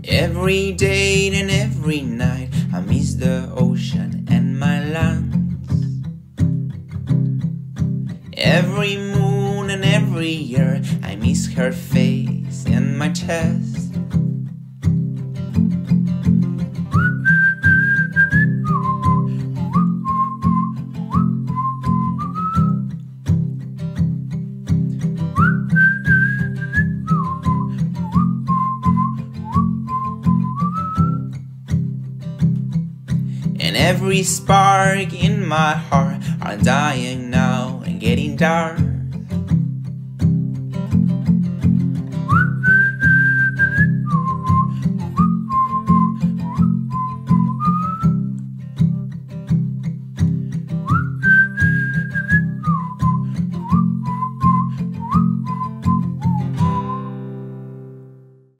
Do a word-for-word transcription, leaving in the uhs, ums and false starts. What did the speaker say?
Every day and every night I miss the ocean and my lands. Every moon and every year I miss her face and my chest. And every spark in my heart are dying now and getting dark.